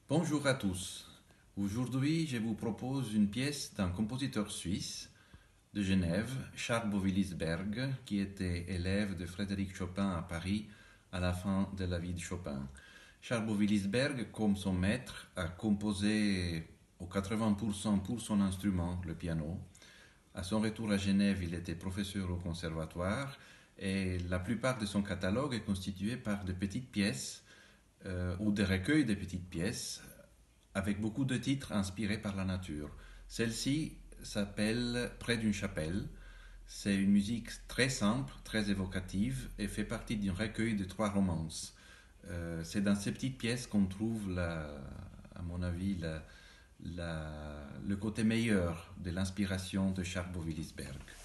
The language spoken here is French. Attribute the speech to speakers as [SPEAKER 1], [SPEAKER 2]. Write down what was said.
[SPEAKER 1] Bonjour à tous. Aujourd'hui, je vous propose une pièce d'un compositeur suisse de Genève, Charles Bovilis-Berg, qui était élève de Frédéric Chopin à Paris à la fin de la vie de Chopin. Charles Bovilis-Berg, comme son maître, a composé au 80% pour son instrument, le piano. À son retour à Genève, il était professeur au conservatoire et la plupart de son catalogue est constitué par de petites pièces ou des recueils de petites pièces avec beaucoup de titres inspirés par la nature. Celle-ci s'appelle Près d'une chapelle. C'est une musique très simple, très évocative et fait partie d'un recueil de trois romances. C'est dans ces petites pièces qu'on trouve, à mon avis, le côté meilleur de l'inspiration de Charles Bovilis-Berg.